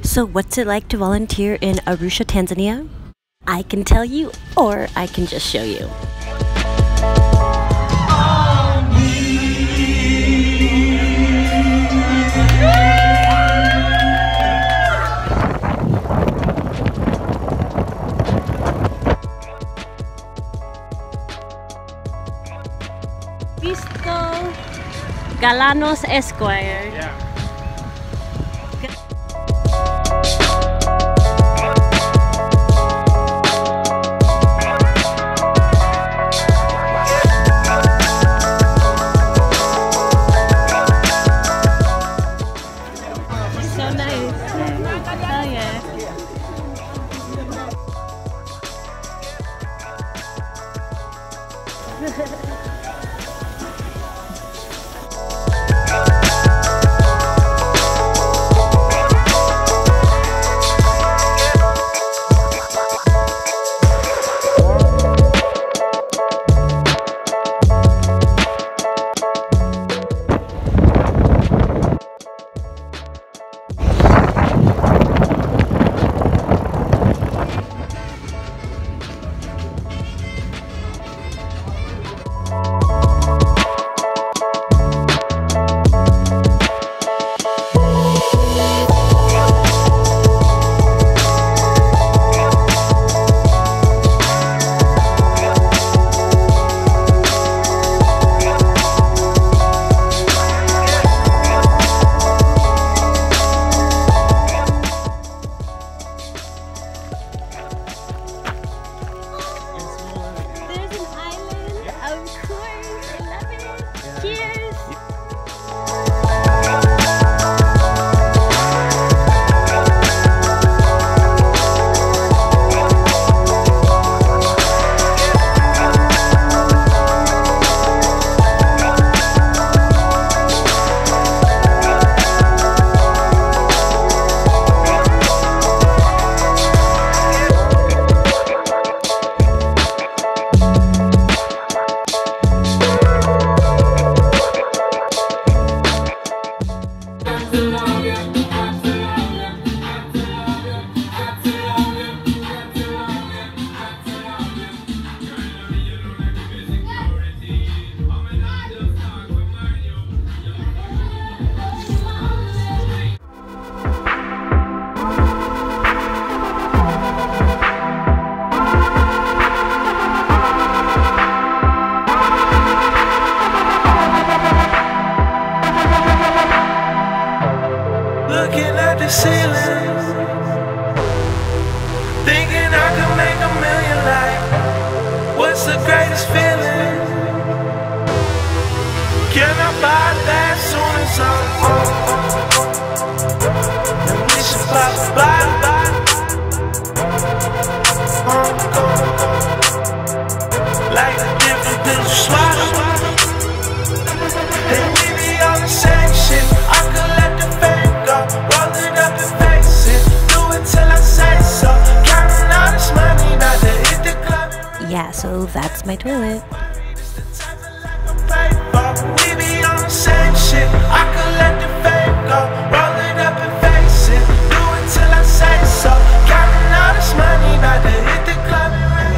So what's it like to volunteer in Arusha, Tanzania? I can tell you, or I can just show you. Ivhq Galanos Esquire. Yeah. So nice. Hell yeah. Looking at the ceiling, thinking I could make $1 million. Like, what's the greatest feeling? Can I buy that soon as I'm and we should buy. Like the different pills you swallow. And we be on the same shit. I could let the fame go, roll it up and face it. Do it till I say so. Counting all this money, not to hit the club. Yeah, so that's my toilet. We be on the same shit. I could let the fame go, roll it up and face it. Do it till I say so. Counting all this money, not to hit the club and rain.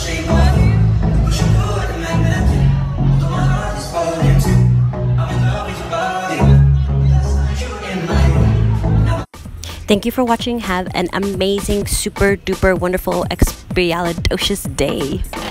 Thank you for watching. Have an amazing, super duper wonderful, expialidocious day.